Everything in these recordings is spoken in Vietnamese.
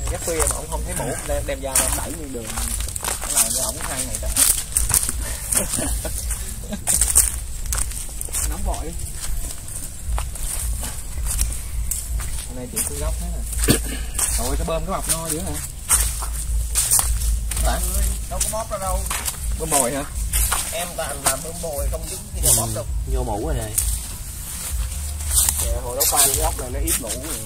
Giấc khuya mà ông không thấy mũ đem ra ông đẩy như đường, cái này cho ổng 2 ngày trời. Nóng vội. Hôm nay chị cứ góc thế nè. Rồi cái bơm cái bọc no dữ hả? Bạn đâu có bóp ra đâu. Bơm bồi hả? Em toàn làm bơm bồi không dính cái bóp đâu. Vô mũ rồi này. Hồi đó khoan cái góc này nó ít mũ rồi.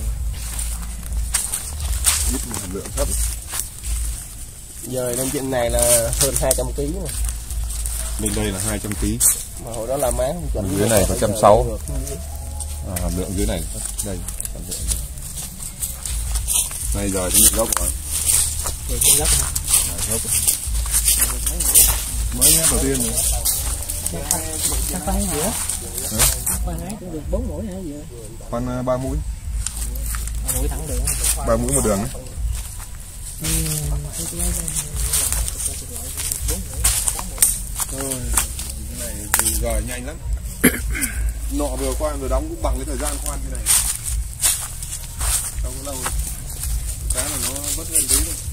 Ít hàm lượng thấp. Giờ lên trên này là hơn 200 kg mà. Bên đây là 200 kg. Mà hồi đó là má không chuẩn. Dưới này có 160. Hàm lượng dưới này đây. Này giờ trên gốc rồi. Trên gốc hả? Gốc. Mới nhá đầu tiên rồi. Chắc khoan gì á? Khoan ấy cũng được 4 mũi hả gì? Khoan 3 mũi. 3 mũi thẳng đường. 3 mũi một đường ấy. Rồi, cái này thì gời nhanh lắm. Nọ vừa khoan vừa đóng cũng bằng cái thời gian khoan như này. Đâu có lâu. Cái là nó vất hơn tí thôi.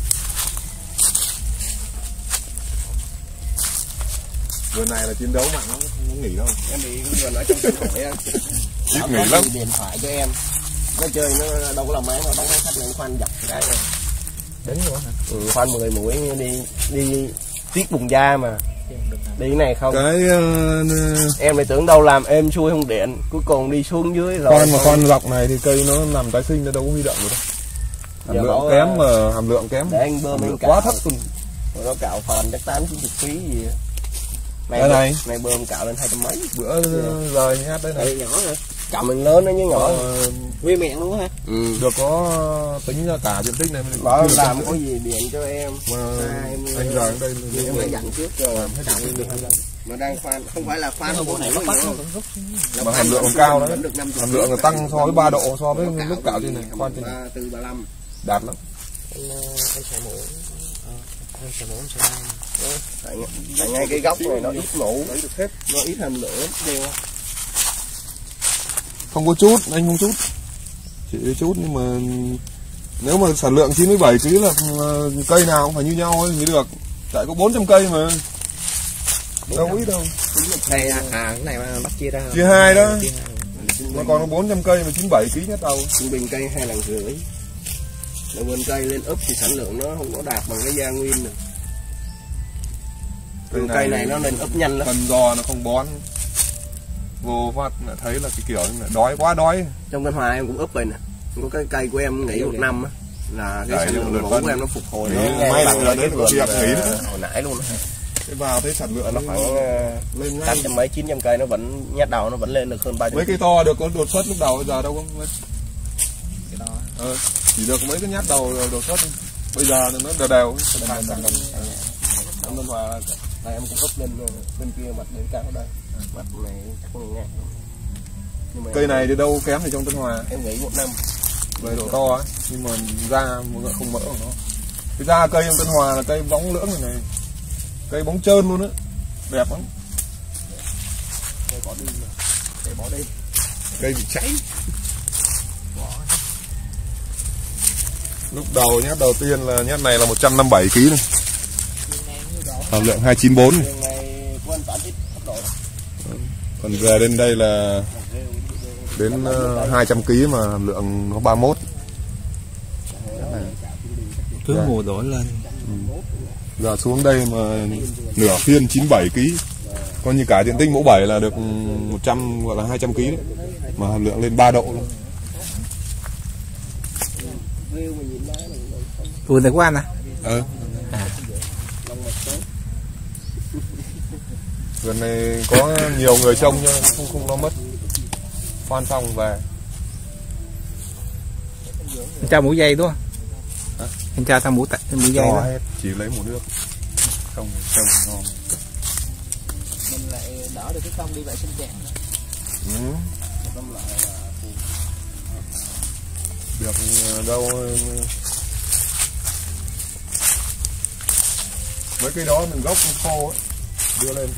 Vườn này là chiến đấu mạnh lắm, không có nghỉ đâu. Em bị cái vườn ở trong cái hội á. Ít nghỉ lắm. Điện thoại cho em. Nó chơi nó đâu có làm máy mà đóng cái khách này khoan dập cái rồi. Đến luôn hả? Khoan 10 mũi đi tiết bùng da mà. Đi cái này không. Cái em lại tưởng đâu làm êm xuôi không điện, cuối cùng đi xuống dưới rồi. khoan mà khoan dọc này thì cây nó nằm tái sinh, nó đâu có huy động được đâu. Hàm lượng kém mà hàm lượng kém. Để anh bơm anh quá thấp luôn. Rồi nó cạo phàn chắc 8-90 kg gì. Này bơm cạo lên 200 mấy. Bữa rời nhát đây này. Nhỏ hả? Cạo mình lớn nó như nhỏ. Nguyên miệng luôn hả? Được có tính ra cả diện tích này. Bảo làm có gì điện cho em. Mà anh rời đây em phải dặn trước rồi. Mà đang khoan, không phải là khoan không này nó bắt mà hàm lượng còn cao đấy. Hàm lượng là tăng so với 3 độ so với lúc cạo trên này. Khoan trên này. Từ 35. Đạt lắm. Anh xài mũ. Anh xài mũ anh xài đai. Tại ngay cái góc này nó ít mũ, nó ít hàm lượng đều. Không có chút, anh không chút. Chỉ chút nhưng mà nếu mà sản lượng 97 kg là cây nào cũng phải như nhau ấy mới được. Tại có 400 cây mà. Đâu ít đâu. Đây cái này bắt chia ra. Chia 2 đó. Nó còn có 400 cây mà 97 kg nhất đầu. Trung bình cây 2,5 lần. Mà vườn cây lên úp thì sản lượng nó không có đạt bằng cái gia nguyên nữa. Cây này nó lên úp nhanh lắm. Phần giò nó không bón. Vô phát thấy là cái kiểu là đói quá đói. Trong Tân Hòa em cũng úp rồi nè. Có cái cây của em nghỉ 1 năm á, là cái sản lượng mẫu của em nó phục hồi. May là đến vườn nghỉ hồi nãy luôn. Cái vào thấy sản lượng nó phải lên 800 mấy 900 cây nó vẫn nhát đầu nó vẫn lên được hơn 300. Mấy cây to được có đột xuất lúc đầu, bây giờ đâu có. Cái to. Chỉ được mấy cái nhát đầu đột xuất. Bây giờ nó đều đều. Trong Tân Hòa là em cũng úp lên bên kia mặt đến cao đây. Mặt này chắc không nghe. Cây này thì đâu kém thì trong Tân Hòa. Em nghỉ 1 năm. Về độ to ấy, nhưng mà da không mỡ của nó. Cái da cây trong Tân Hòa là cây bóng lưỡng này, cây bóng trơn luôn á, đẹp lắm. Cây bỏ đi mà, cây bỏ đi. Cây bị cháy. Lúc đầu nhát đầu tiên là nhát này là 157 kg này. Hàm lượng 294 này. Còn về đến đây là đến 200 kg mà hàm lượng nó 31. Cứ mùa đổi lên. Giờ xuống đây mà nửa phiên 97 kg. Coi như cả diện tích mẫu 7 là được 100 gọi là 200 kg đấy. Mà hàm lượng lên 3 độ luôn. Vườn này của anh à? Vườn này có nhiều người trông cho không lo mất. Khoan xong về. Anh cho mũi dây đúng không? Hả? Anh cho tao mũi dây đó. Hết, chỉ lấy một nước. Không trông ngon. Mình lại đỡ được cái công đi vệ sinh chè. Được đâu. Mấy cái đó mình gốc khô ấy, đưa lên.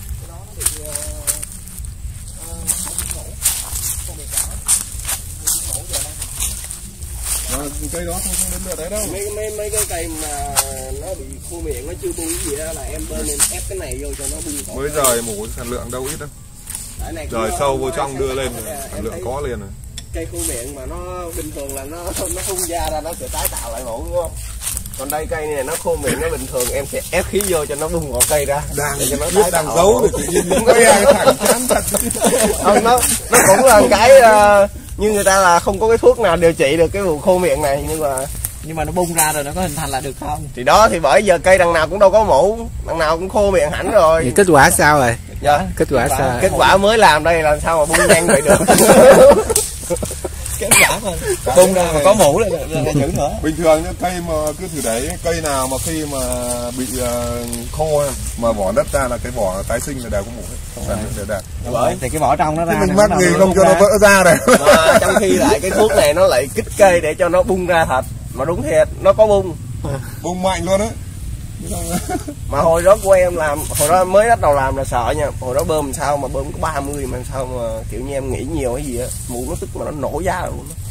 Cây đó không đến lượt đấy đâu. Mấy cái cây mà nó bị khô miệng nó chưa bung gì đó là em bơm lên ép cái này vô cho nó bung. Mới rời mổ sản lượng đâu ít đâu. Rời sâu vô trong đưa lên sản lượng có liền rồi. Cây khô miệng mà nó bình thường là nó phun ra nó sẽ tái tạo lại mổ đúng không? Còn đây cây này nó khô miệng nó bình thường em sẽ ép khí vô cho nó bung ngọn cây ra. Đang giấu thì tự nhiên có ai thẳng chán thật. Không, nó cũng là cái như người ta là không có cái thuốc nào điều trị được cái vụ khô miệng này, nhưng mà nó bung ra rồi nó có hình thành lại được không? Thì đó, thì bởi giờ cây đằng nào cũng đâu có mủ, đằng nào cũng khô miệng hẳn rồi. Vậy kết quả sao rồi? Dạ. Kết quả sao? Kết quả mới làm đây làm sao mà bung nhanh vậy được? Kết quả mà bung ra mà có mủ là chữ nữa. Bình thường những cây mà cứ thử đấy, cây nào mà khi mà bị khô mà vỏ đất ra là cái vỏ tái sinh là đều có mủ hết, sản lượng đều đạt. Bởi thì cái vỏ trong nó ra. Mình mắc gì không cho nó vỡ ra này. Mà trong khi lại cái thuốc này nó lại kích cây để cho nó bung ra thật, mà đúng thiệt nó có bung. Bung mạnh luôn á. Mà hồi đó của em làm, hồi đó mới bắt đầu làm là sợ nha, hồi đó bơm sao mà bơm có 30 mà sao mà kiểu như em nghĩ nhiều hay gì á, mụ nó tức mà nó nổ giá luôn đó.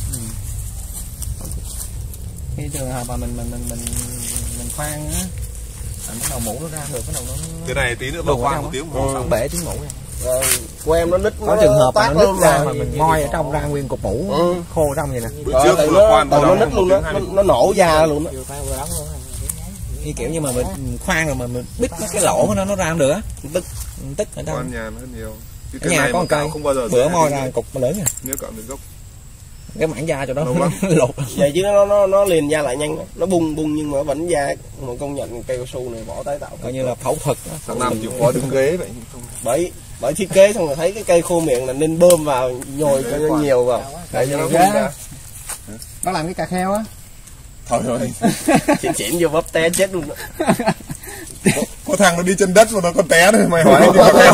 Cái trường hợp mà mình khoan á, bắt đầu mũ nó ra được, bắt đầu nó cái này tí nữa bao khoan một tiếng xong bể tiếng mũ nha. Của em nó nứt, có trường hợp mà nó nứt ra mà mình moi ở trong ra nguyên cục mũ khô ở trong vậy nè. Bữa trước vừa khoan nó nứt luôn đó, nó nổ ra luôn đó. Cái kiểu như mà mình khoan rồi mà mình bít cái lỗ của nó ra không được á, tức ở trong. Con nhà nó nhiều. Cái nhà có một cây không bao giờ bữa moi ra cục lớn nè. Nếu cạo được gốc cái mảng da cho nó lột. Vậy chứ nó liền da lại nhanh, nó bung nhưng mà vẫn da. Mà công nhận cây cao su này bỏ tái tạo coi như là phẫu thuật đó. Thằng Năm chịu khó đứng ghế vậy. Bởi thiết kế xong rồi thấy cái cây khô miệng là nên bơm vào nhồi cho nó nhiều vào để cho nó bung ra. Nó làm cái cà kheo á. Thôi rồi. Chỉnh vô bắp té chết luôn. Có thằng nó đi chân đất mà nó còn té rồi mày hỏi đi cà kheo.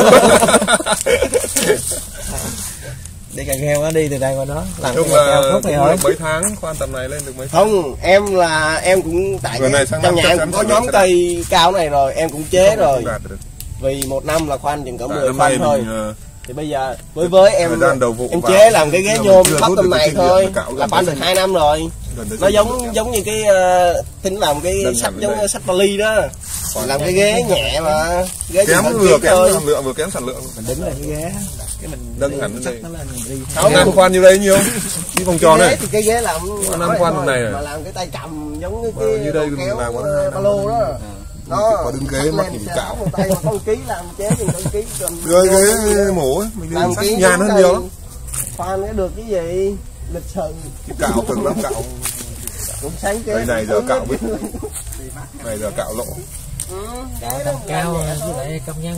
Đi cà kheo á, đi từ đây qua đó làm chung là thuốc này thôi. Mấy tháng khoan tầm này lên được mấy tháng? Không, em cũng tại trong nhà em cũng có nhóm cây cao này rồi, em cũng chế rồi. Vì một năm là khoan chừng cỡ 10 phân thôi. Thì bây giờ với em chế làm cái ghế nhôm bắp tầm này thôi là khoan được 2 năm rồi. Nó giống như cái tính làm cái sách giống sách vali đó. Làm cái ghế nhẹ mà ghế kém vừa kém sản lượng vừa kém sản lượng. Mình đứng lên cái ghế cái mình nâng hẳn lên nó lên mình đi. Không, năm khoan như đây nhiêu? Cái vòng tròn này. Thì cái ghế làm năm khoan này mà làm cái tay cầm giống như cái như đây kéo làm ba lô đó. Đó. Có đứng ghế mắc gì cạo. Một tay mà con ký làm chế thì con ký rồi ghế mổ ấy, mình làm sách nhàn hơn nhiều lắm. Khoan cái được cái gì? Lịch sự. Cái cạo từng lắm cạo. Cũng sáng chế. Đây này giờ cạo biết. Này giờ cạo lỗ. Cạo tầm cao với lại công nhân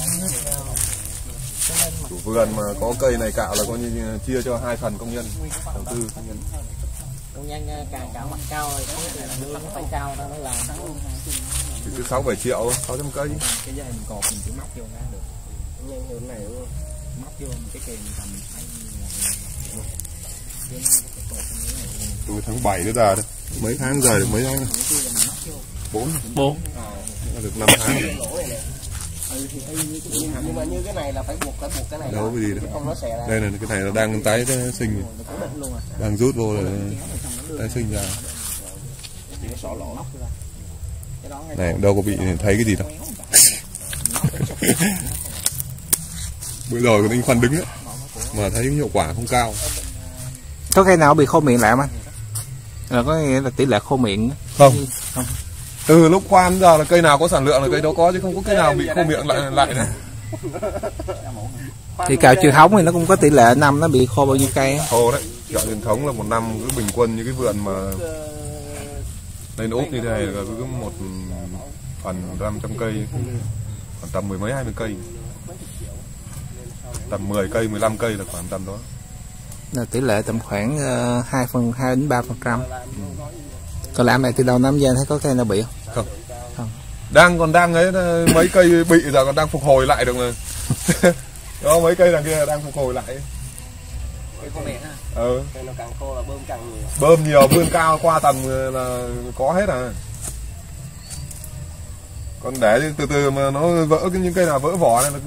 chủ vườn mà có cây này cạo là coi như chia cho 2 phần công nhân đầu tư công nhân càng cạo mặt cao rồi lương nó phải cao nó làm thì cứ 6-7 triệu 600 cây. cái dây mình cột mình chỉ móc vô ra được nhân như này luôn, móc vô cái kìm tầm 2 từ tháng 7 đến giờ đấy mấy tháng rồi được mấy tháng 4 được 5 tháng. Nhưng mà như cái này là phải buộc cái này đâu cái gì đâu. Không nó xẻ ra. Đây là cái này là đang tái sinh đang rút vô là tái sinh ra. Này đâu có bị thấy cái gì đâu. Bữa rồi còn anh khoan đứng ấy, mà thấy hiệu quả không cao. Có cây nào bị khô miệng lại không anh? Là có nghĩa là tỷ lệ khô miệng không? Từ lúc khoan giờ là cây nào có sản lượng là cây đó có, chứ không có cây nào bị khô miệng lại này. Thì cạo truyền thống thì nó cũng có tỷ lệ năm nó bị khô bao nhiêu cây? Khô đấy. Cạo truyền thống là một năm cứ bình quân như cái vườn mà lên úp như thế này là cứ 1/500 cây, khoảng tầm 10 mấy 20 cây, tầm 10 cây 15 cây là khoảng tầm đó. Là tỷ lệ tầm khoảng 2 đến 3%. Còn làm này từ đầu năm giờ thấy có cây nào bị không? Còn đang ấy, mấy cây bị giờ còn đang phục hồi lại được mà. Đó, mấy cây đằng kia đang phục hồi lại. Cây khô miệng à? Cây nó càng khô là bơm càng nhiều. Bơm nhiều, vươn cao qua tầm là có hết à. Còn để từ từ mà nó vỡ những cây nào vỡ vỏ này là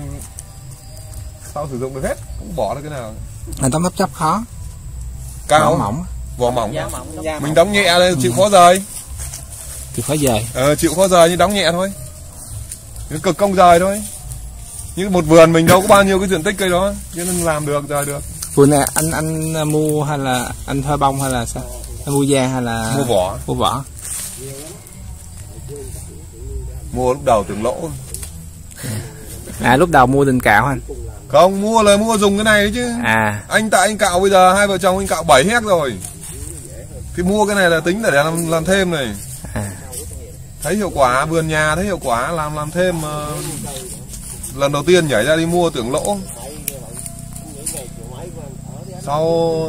sao sử dụng được hết, cũng bỏ được cái nào. Tấm hấp chấp khó. Cao mỏng. vỏ mỏng. Mình đóng nhẹ là chịu khó rời. Chịu khó rời. Chịu khó rời nhưng đóng nhẹ thôi. Cứ cực công rời thôi. Như một vườn mình đâu có bao nhiêu cái diện tích cây đó, cho nên làm được rời được. Vườn này anh mua hay là anh thuê bông hay là sao? Anh mua da hay là mua vỏ? Mua vỏ. Mua lúc đầu tưởng lỗ. Lúc đầu mua định cạo anh? Không, mua là mua dùng cái này chứ. Anh cạo bây giờ hai vợ chồng anh cạo 7 hectare rồi. Thì mua cái này là tính để làm thêm này. Thấy hiệu quả, vườn nhà thấy hiệu quả làm thêm. Lần đầu tiên nhảy ra đi mua tưởng lỗ. Sau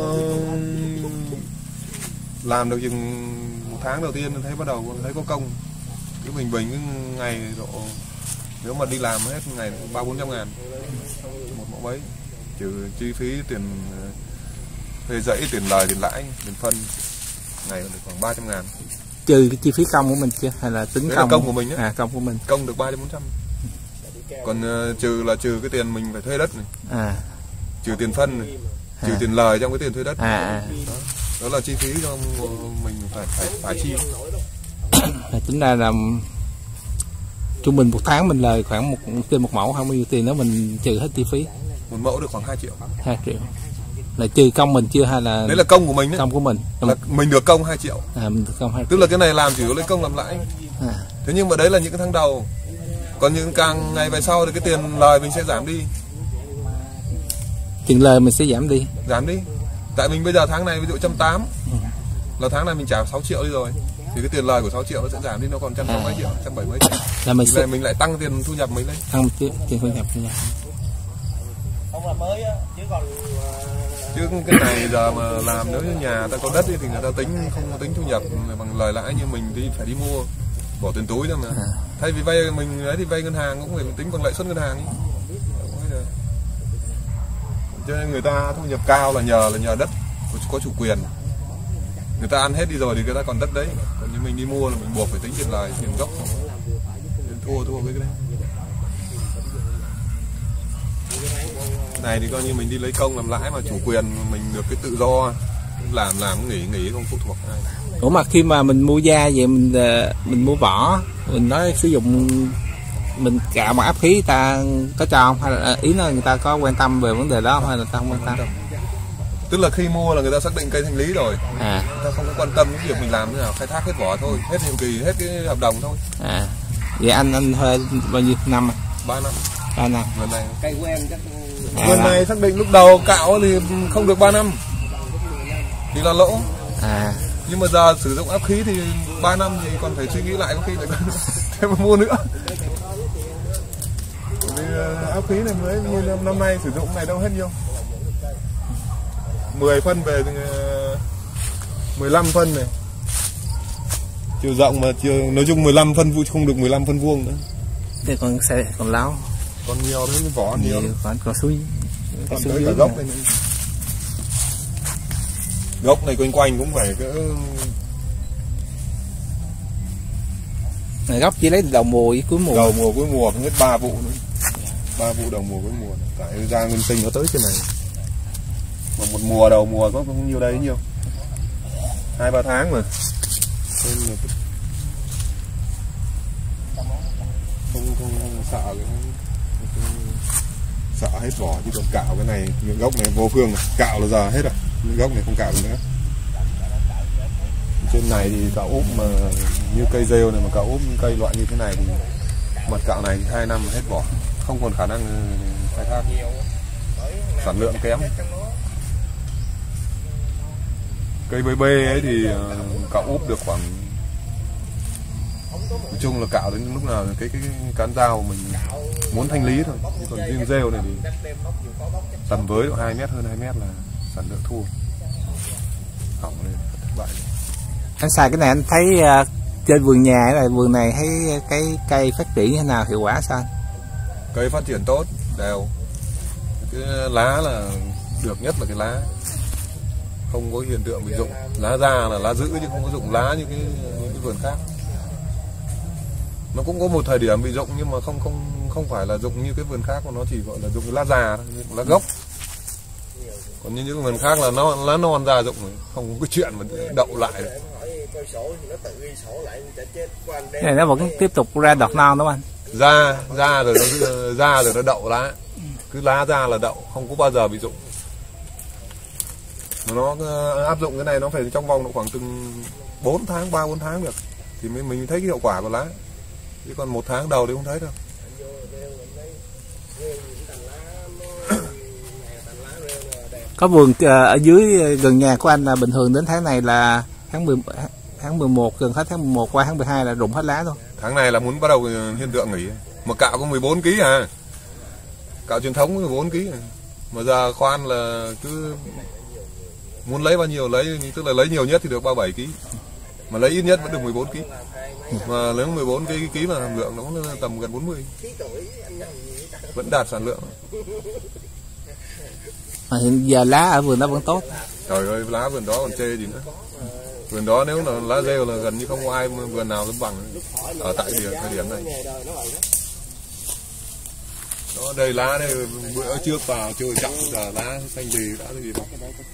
làm được chừng 1 tháng đầu tiên thấy bắt đầu thấy có công. Cứ bình cứ ngày độ, nếu mà đi làm hết ngày 300-400 ngàn một mẫu mấy, trừ chi phí tiền thuê dãy, tiền lời, tiền lãi, tiền phân, ngày được khoảng 300 ngàn. Trừ cái chi phí công của mình chưa hay là tính công của mình á? Công của mình. Công được 300-400. Còn trừ cái tiền mình phải thuê đất này, trừ tiền phân này, trừ tiền lời trong cái tiền thuê đất. Đó là chi phí cho mình phải chi. Tính ra là trung bình 1 tháng mình lời khoảng trên một mẫu không bao nhiêu tiền, nếu mình trừ hết chi phí. 1 mẫu được khoảng 2 triệu. 2 triệu. Là trừ công mình chưa hay là? Đấy là công của mình đấy. Công của mình. Là mình được công 2 triệu. Mình được công 2 triệu. Tức là cái này làm chỉ có lấy công làm lãi. Thế nhưng mà đấy là những cái tháng đầu. Còn những càng ngày về sau thì cái tiền lời mình sẽ giảm đi. Tiền lời mình sẽ giảm đi. Giảm đi. Tại mình bây giờ tháng này ví dụ 180, là tháng này mình trả 6 triệu đi rồi, thì cái tiền lời của 6 triệu nó sẽ giảm đi, nó còn 160 mấy triệu, 170 mấy triệu. Là mình lại tăng tiền thu nhập mình lên. Tăng tiền thu nhập. Không là mới á, chứ còn chứ cái này giờ mà làm nếu như nhà ta có đất thì người ta tính không tính thu nhập bằng lời lãi, như mình đi phải đi mua bỏ tiền túi ra mà. Thay vì vay mình ấy thì vay ngân hàng cũng phải tính bằng lãi suất ngân hàng. Cho nên người ta thu nhập cao là nhờ đất có chủ quyền. Người ta ăn hết đi rồi thì người ta còn đất đấy. Còn như mình đi mua là mình buộc phải tính tiền lời, tiền gốc. Thua với cái đấy. Này thì coi như mình đi lấy công làm lãi mà chủ quyền mình được cái tự do, làm nghỉ không phụ thuộc ai. Ủa mà khi mà mình mua da vậy mình mua vỏ, mình nói sử dụng mình cạo bằng áp khí ta có cho không, hay là ý là người ta có quan tâm về vấn đề đó không, hay là ta không quan tâm? Tức là khi mua là người ta xác định cây thanh lý rồi, người ta không có quan tâm cái việc mình làm thế nào, khai thác hết vỏ thôi, hết nhiệm kỳ, hết cái hợp đồng thôi. Vậy anh thuê bao nhiêu năm? 3 năm. 3 năm. Lần này cây quen chắc. Lần này xác định lúc đầu cạo thì không được 3 năm thì là lỗ. Nhưng mà giờ sử dụng áp khí thì 3 năm thì còn phải suy nghĩ lại, có khi lại thêm mà mua nữa. Vì áp khí này mới như năm nay sử dụng này đâu hết nhiêu. 10 phân về 15 phân này. Chiều rộng mà nói chung 15 phân vuông, không được 15 phân vuông nữa. Thế còn láo. Còn nhiều đấy, vỏ nhiều. Còn suối. Còn tới cả gốc này. Gốc này quanh cũng phải cái này, gốc chỉ lấy đầu mùa với cuối mùa. Đầu mùa cuối mùa hết 3 vụ nữa. 3 vụ đầu mùa cuối mùa. Tại ra nguyên sinh nó tới trên này. Mà một mùa đầu mùa có không nhiêu đấy nhiều. 2-3 tháng mà. Nên là không sợ sợ hết vỏ, chứ còn cạo cái này, những gốc này vô phương, cạo là giờ hết rồi, những gốc này không cạo được nữa. Trên này thì cạo úp mà như cây rêu này mà cạo úp cây loại như thế này thì mặt cạo này 2 năm hết vỏ, không còn khả năng khai thác, sản lượng kém. Cây bê bê ấy thì cạo úp được khoảng, nói chung là cạo đến lúc nào cái cán dao mình muốn thanh lý thôi. Nhưng còn riêng rêu này thì tầm với độ 2 mét, hơn 2 mét là sản lượng thua, hỏng lên thất bại. Anh xài cái này anh thấy trên vườn nhà này, vườn này thấy cái cây phát triển như thế nào, hiệu quả sao anh? Cây phát triển tốt, đều. Cái lá là được nhất là cái lá, không có hiện tượng bị rụng. Lá già là lá giữ chứ không có rụng lá như cái vườn khác. Nó cũng có một thời điểm bị rụng nhưng mà không phải là rụng như cái vườn khác, mà nó chỉ gọi là rụng lá già thôi, lá gốc. Còn như những vườn khác là nó lá non ra rộng rồi, không có cái chuyện mà đậu lại được. Cái này nó vẫn tiếp tục ra đọt non đúng không anh? Ra rồi nó đậu lá, cứ lá ra là đậu, không có bao giờ bị rụng. Mà nó áp dụng cái này nó phải trong vòng khoảng từng 4 tháng, 3-4 tháng được thì mình thấy cái hiệu quả của lá. Chứ còn 1 tháng đầu thì không thấy đâu. Có vườn ở dưới gần nhà của anh là bình thường đến tháng này là tháng 11, gần hết tháng 11 qua tháng 12 là rụng hết lá thôi. Tháng này là muốn bắt đầu hiện tượng nghỉ. Mà cạo có 14 kg à. Cạo truyền thống có 14 kg à. Mà giờ khoan là cứ muốn lấy bao nhiêu lấy, tức là lấy nhiều nhất thì được 37 kg. Mà lấy ít nhất vẫn được 14 kg. Mà lấy 14 kg mà hàm lượng nó cũng tầm gần 40. Vẫn đạt sản lượng. Mà hiện giờ lá ở vườn đó vẫn tốt. Trời ơi, lá vườn đó còn chê gì nữa. Vườn đó nếu là lá rêu là gần như không có ai vườn nào dám bằng ở tại thời điểm này. Đó, đây lá đây bữa trước vào chơi chậm, giờ lá xanh gì đã cái gì đó.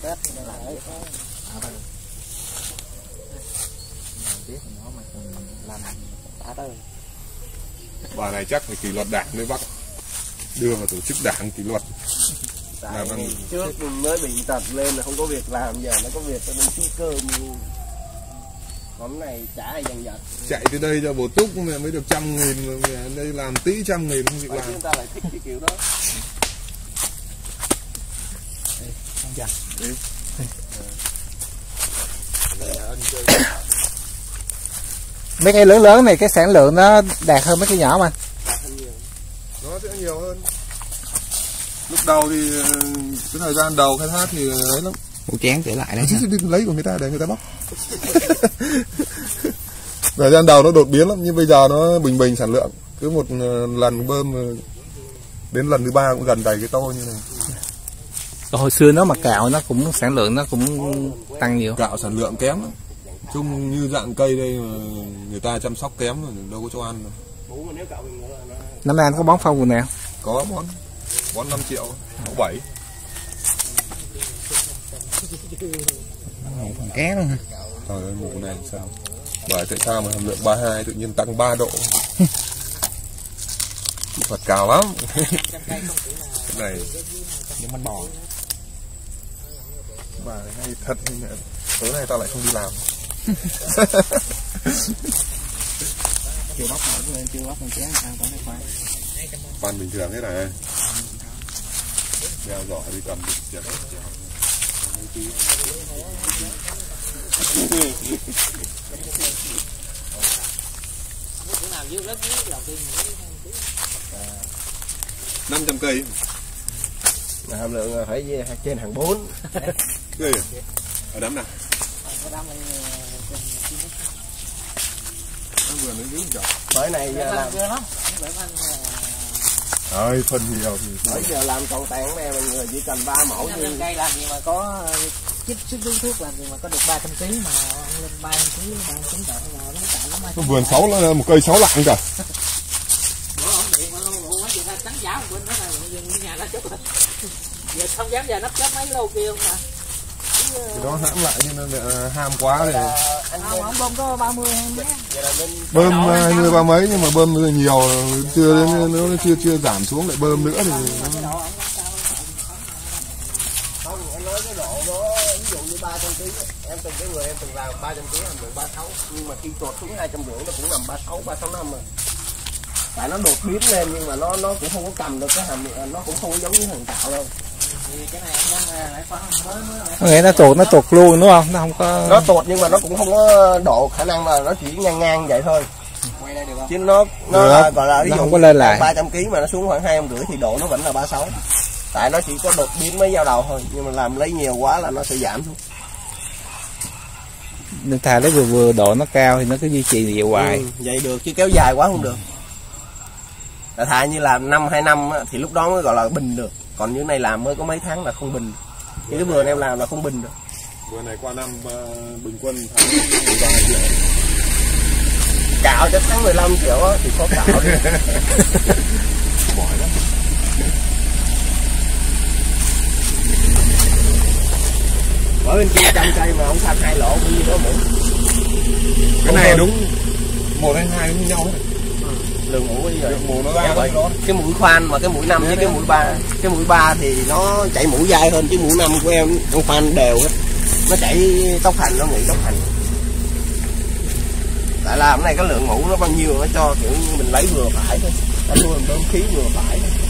Bà này chắc phải kỷ luật đảng mới bắt đưa vào tổ chức đảng kỷ luật. Tại trước mới bị tật lên là không có việc làm, giờ nó có việc cho nên xí cơm. Món này chả ai dần dật. Chạy từ đây cho bổ túc mẹ mới được 100.000 mà đây làm tí 100.000 không việc làm. Chúng ta lại thích cái kiểu đó. Không chặt. Mấy cây lớn lớn này cái sản lượng nó đạt hơn mấy cây nhỏ mà. Nó sẽ nhiều hơn. Lúc đầu thì cái thời gian đầu khai thác thì ấy lắm. Một chén trở lại đấy. Lấy của người ta để người ta bóc. Thời gian đầu nó đột biến lắm, nhưng bây giờ nó bình sản lượng. Cứ một lần bơm đến lần thứ 3 cũng gần đầy cái tô như này. Hồi xưa nó mà cạo nó cũng sản lượng nó cũng tăng nhiều. Cạo sản lượng kém lắm. Chung như dạng cây đây mà người ta chăm sóc kém rồi đâu có cho ăn đâu. Năm nay anh có bón phân vườn nào? Có bón 5 triệu, mẫu 7. Còn ké luôn hả? Trời ơi, mụ này sao? Bởi tại sao mà hàm lượng 32 tự nhiên tăng 3 độ? Phật cao lắm. Cái này nhưng mình bò. Bà này hay thật, tối nay tao lại không đi làm. Chưa bóc nữa, chưa bóc con chén sao có khoan. Khoan bình thường thế này. Đeo giỏ đi cầm được $500 cây. Hàm lượng phải trên hàng 4. Ghê à? Ở đám nào? Vừa nó dưới chợ. Bởi này giờ làm ơi phân nhiều thì bởi giờ làm trọn tàn này mọi người chỉ cần 3 mẫu thôi. Cây làm gì mà có chích thuốc làm gì mà có được 300 kg mà lên 300 kg 300 kg rồi nó chạy lắm. cái vườn 6 là một cây 6 lạng cả. Bữa ổn định mà luôn quá, người ta trắng giáo bên đó là vườn nhà nó chút rồi. Giờ không dám giờ nắp chết mấy lô kia không mà. Cái đó hãm lại nhưng mà ham quá thì Ông bơm có 30 20 bơm 20 30 mấy nhưng mà bơm nhiều chưa đến nó chưa giảm xuống lại bơm nữa thì nó... Không, em nói cái độ đó ví dụ như 300 kg em từng cái người em từng làm 300 kg hàm lượng 36 nhưng mà khi tuột xuống 250 nó cũng nằm 36 365 rồi. Tại nó đột biến lên nhưng mà nó cũng không có cầm được cái hàm lượng, nó cũng không có giống như hàng cạo đâu. Cái này anh lại Nghĩa nó tuột luôn đúng không? Nó không có. Nó tuột nhưng mà nó cũng không có độ khả năng là nó chỉ ngang vậy thôi. quay đây được không? Chứ nó gọi là ví dụ không có lên lại 300 kg mà nó xuống khoảng 250 thì độ nó vẫn là 36. Tại nó chỉ có đột biến mấy giao đầu thôi, nhưng mà làm lấy nhiều quá là nó sẽ giảm xuống. Nên thà lấy vừa độ nó cao thì nó cứ duy trì vậy hoài. Vậy được chứ kéo dài quá không được. Là thà như làm 5-2 năm thì lúc đó mới gọi là bình được. Còn như này làm mới có mấy tháng là không bình. Như cái vườn em làm là không bình được. Vườn này qua năm bình quân tháng 13 triệu. Cạo cho tháng 15 triệu á thì có cạo đi. Mỏi lắm. Ở bên kia 100 cây mà ông thanh 2 lỗ bao nhiêu đó mũi. Cái này đúng 1 hay 2 như nhau đấy. Lượng mũi bây giờ lượng mũi nó ra vậy. Cái mũi khoan mà cái mũi 5 với cái mũi 3. Cái mũi 3 thì nó chảy mũi dai hơn, chứ mũi 5 của em con khoan đều hết. Nó chảy tốc hành, nó nghỉ tốc hành. Tại làm cái này cái lượng mũ nó bao nhiêu nó cho kiểu như mình lấy vừa phải thôi. Ta nuôi bơm khí vừa phải thôi.